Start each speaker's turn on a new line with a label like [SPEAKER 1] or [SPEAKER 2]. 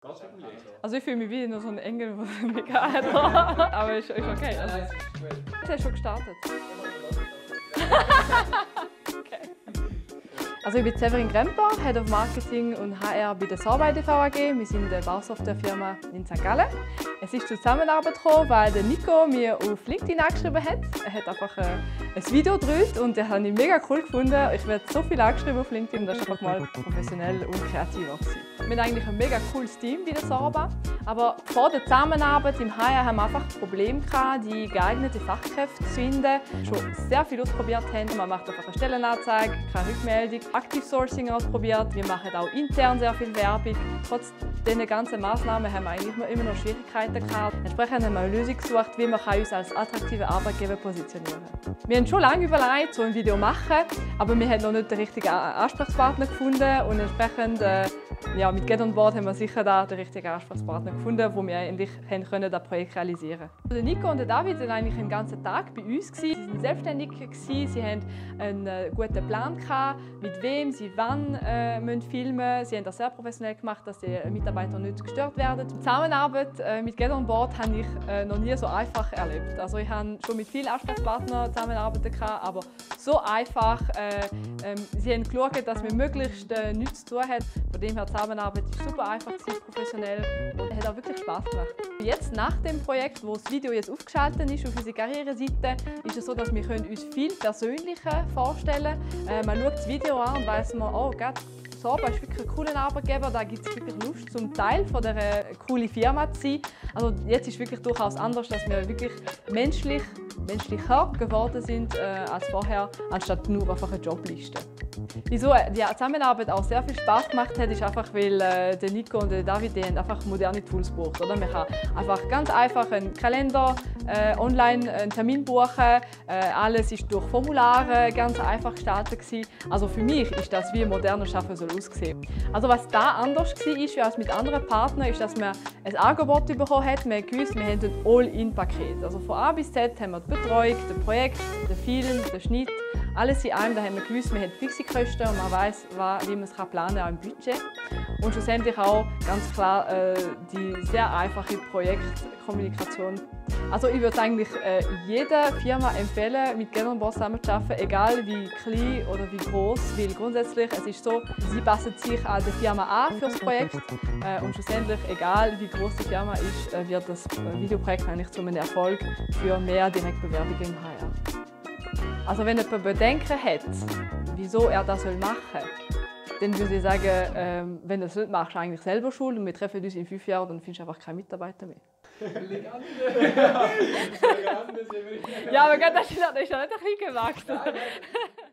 [SPEAKER 1] Also ich fühle mich wie noch so ein Engel, der mich hat. Aber ist okay. Also, du hast schon gestartet. Okay. Also ich bin Severin Gremper, Head of Marketing und HR bei der Sorbet AG. Wir sind eine Bausoftwarefirma in St. Gallen. Es ist zur Zusammenarbeit gekommen, weil der Nico mir auf LinkedIn angeschrieben hat. Er hat einfach ein Video gedreht und das habe ich mega cool gefunden. Ich werde so viel angeschrieben auf LinkedIn, das war einfach mal professionell und kreativer gewesen. Wir haben eigentlich ein mega cooles Team bei der Sorbet. Aber vor der Zusammenarbeit im HR haben wir einfach Probleme gehabt, die geeignete Fachkräfte zu finden. Schon sehr viel ausprobiert haben. Man macht einfach eine Stellenanzeige, keine Rückmeldung. Active Sourcing ausprobiert. Wir machen auch intern sehr viel Werbung. Trotz dieser ganzen Massnahmen haben wir eigentlich immer noch Schwierigkeiten gehabt. Entsprechend haben wir eine Lösung gesucht, wie wir uns als attraktive Arbeitgeber positionieren können. Wir haben schon lange überlegt, so ein Video zu machen, aber wir haben noch nicht den richtigen Ansprechpartner gefunden. Und entsprechend mit Get On Board haben wir sicher da den richtigen Ansprechpartner gefunden, wo wir endlich das Projekt realisieren können. Nico und David waren eigentlich den ganzen Tag bei uns. Sie waren selbstständig, sie hatten einen guten Plan, mit wem sie wann filmen müssen. Sie haben das sehr professionell gemacht, dass die Mitarbeiter nicht gestört werden. Die Zusammenarbeit mit Get On Board habe ich noch nie so einfach erlebt. Also ich habe schon mit vielen Ansprechpartnern zusammengearbeitet, aber so einfach. Sie haben geschaut, dass wir möglichst nichts zu tun haben. Von dem her, die Zusammenarbeit ist super einfach, professionell und hat auch wirklich Spaß gemacht. Jetzt nach dem Projekt, wo das Video jetzt aufgeschaltet ist auf unsere Karriereseite, ist es so, dass wir uns viel persönlicher vorstellen können. Man schaut das Video an und weiss man, oh, Sorbet ist wirklich ein cooler Arbeitgeber, da gibt es wirklich Lust, zum Teil von dieser coolen Firma zu sein. Also jetzt ist es wirklich durchaus anders, dass wir wirklich menschlicher geworden sind als vorher, anstatt nur einfach eine Jobliste. Wieso die Zusammenarbeit auch sehr viel Spaß gemacht hat, ist einfach, weil der Nico und der David die haben einfach moderne Tools gebraucht. Oder? Man kann einfach ganz einfach einen Kalender online einen Termin buchen. Alles ist durch Formulare ganz einfach gestaltet gewesen. Also für mich ist das, wie modernes Arbeiten soll aussehen. Also was da anders war als mit anderen Partnern, ist, dass man ein Angebot bekommen hat. Wir haben gewusst, wir haben ein All-in-Paket. Also von A bis Z haben wir die Betreuung, das Projekt, den Film, den Schnitt. Alles in einem, da haben wir gewusst, wir haben fixe Kosten und man weiss, wie man es planen kann, auch im Budget. Und schlussendlich auch ganz klar die sehr einfache Projektkommunikation. Also ich würde eigentlich jeder Firma empfehlen, mit Get On Board zusammenzuarbeiten, egal wie klein oder wie groß, weil grundsätzlich es ist so, sie passen sich an die Firma an für das Projekt und schlussendlich, egal wie groß die Firma ist, wird das Videoprojekt eigentlich zu einem Erfolg für mehr Direktbewerbungen im HR. Also wenn jemand Bedenken hat, wieso er das machen soll, dann würde ich sagen, wenn du das nicht machst, eigentlich selber schuld und wir treffen uns in 5 Jahren, dann findest du einfach keine Mitarbeiter mehr. Ja, aber das ist ja nicht ein bisschen gewagt.